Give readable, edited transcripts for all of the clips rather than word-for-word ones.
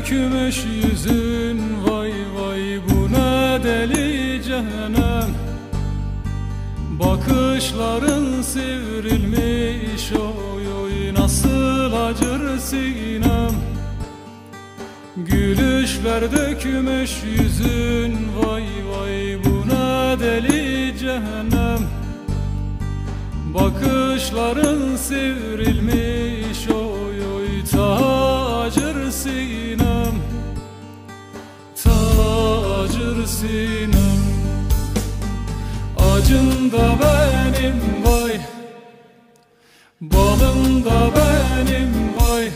dökmüş yüzün, vay vay bu ne deli cehennem. Bakışların sivrilmiş, oy oy nasıl acır sinem. Gülüşler dökmüş yüzün, vay vay bu ne deli cehennem. Bakışların sivrilmiş, oy oy acır sinem, acır sinem. Acın da benim vay, balım da benim vay.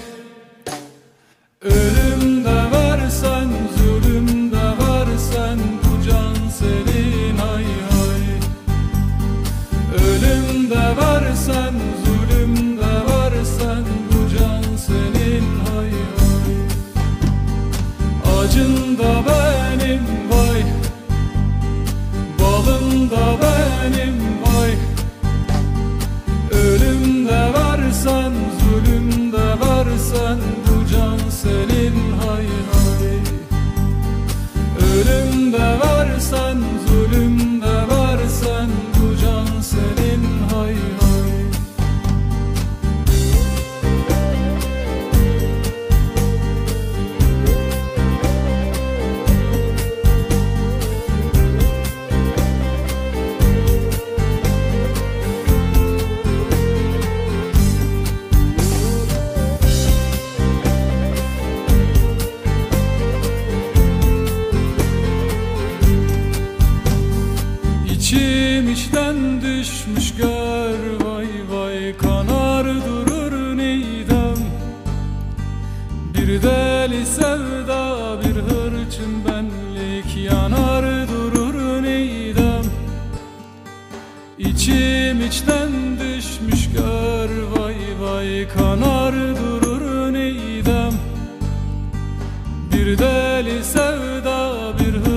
Ölüm de versen, zulüm de versen, bu can senin hay hay. Ölüm de versen, zulüm de versen, bu can senin hay hay. Acın da benim vay, balım da benim vay. Ölüm de versen, zulüm de versen, bu can senin hay hay. Ölüm de versen, zulüm de versen, bu can senin hay hay. İçim içten düşmüş gör, vay vay kanar durur nidam. Bir deli sevda, bir hırçın benlik yanar durur nidam. İçim içten düşmüş gör, vay vay kanar durur nidam. Bir deli sevda, bir